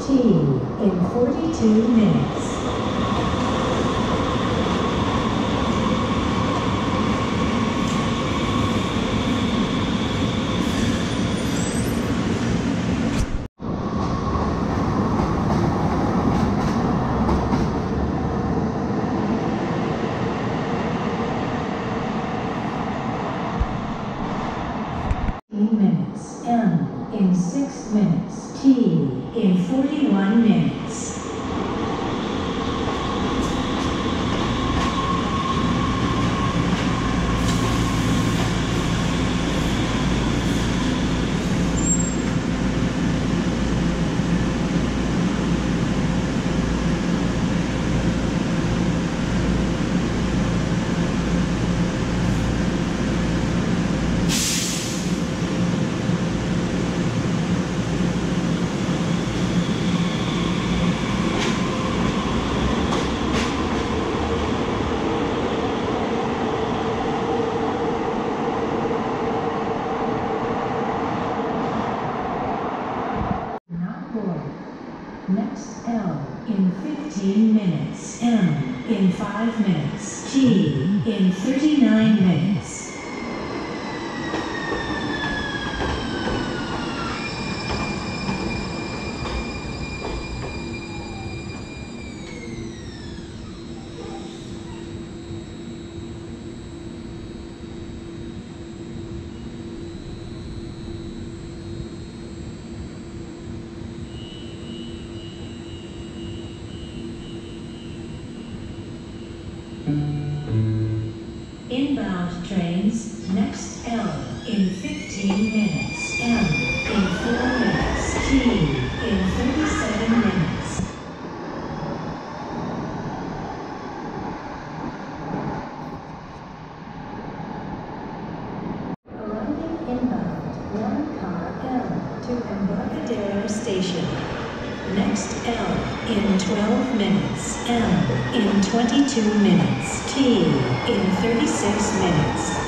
T in 42 minutes. Minutes. M in 6 minutes. T in 41 minutes. Next L in 15 minutes. M in 5 minutes. T in 39 minutes. Inbound trains, next L in 15 minutes, M in 4 minutes, T in 37 minutes. Arriving inbound, one car L to Embarcadero Station. Next L in 12 minutes, M in 22 minutes, T in 36 minutes.